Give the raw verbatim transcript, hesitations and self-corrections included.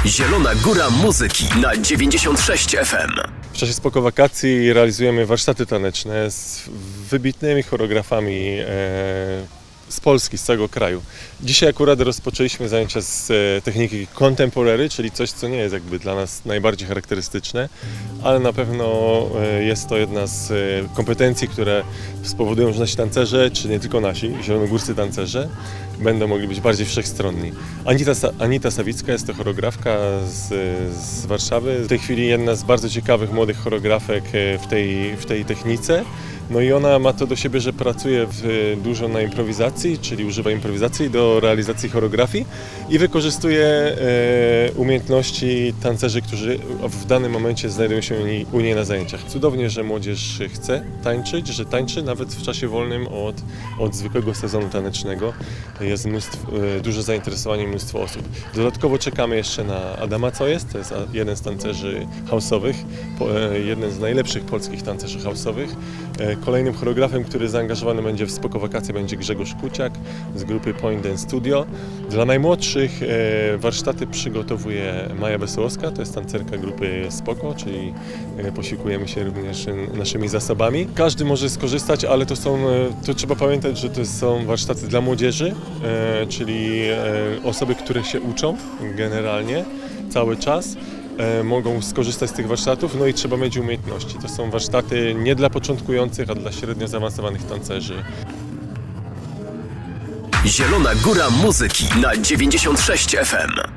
Zielona Góra Muzyki na dziewięćdziesiąt sześć F M. W czasie spoko wakacji realizujemy warsztaty taneczne z wybitnymi choreografami e, z Polski, z całego kraju. Dzisiaj akurat rozpoczęliśmy zajęcia z e, techniki contemporary, czyli coś, co nie jest jakby dla nas najbardziej charakterystyczne, ale na pewno e, jest to jedna z e, kompetencji, które spowodują, że nasi tancerze, czy nie tylko nasi, zielonogórscy tancerze, będą mogli być bardziej wszechstronni. Anita, Anita Sawicka jest to choreografka z, z Warszawy. W tej chwili jedna z bardzo ciekawych młodych choreografek w tej, w tej technice. No i ona ma to do siebie, że pracuje w, dużo na improwizacji, czyli używa improwizacji do realizacji choreografii i wykorzystuje e, umiejętności tancerzy, którzy w danym momencie znajdują się u niej na zajęciach. Cudownie, że młodzież chce tańczyć, że tańczy nawet w czasie wolnym od, od zwykłego sezonu tanecznego. Jest mnóstwo, e, duże zainteresowanie i mnóstwo osób. Dodatkowo czekamy jeszcze na Adama Co Jest, to jest jeden z tancerzy house'owych, e, jeden z najlepszych polskich tancerzy house'owych. E, Kolejnym choreografem, który zaangażowany będzie w spoko wakacje, będzie Grzegorz Kuciak z grupy Point Dance Studio. Dla najmłodszych e, warsztaty przygotowuje Maja Wesołowska, to jest tancerka grupy Spoko, czyli e, posiłkujemy się również naszymi zasobami. Każdy może skorzystać, ale to są, to trzeba pamiętać, że to są warsztaty dla młodzieży, e, czyli e, osoby, które się uczą generalnie cały czas. Mogą skorzystać z tych warsztatów, no i trzeba mieć umiejętności. To są warsztaty nie dla początkujących, a dla średnio zaawansowanych tancerzy. Zielona Góra Muzyki na dziewięćdziesiąt sześć F M.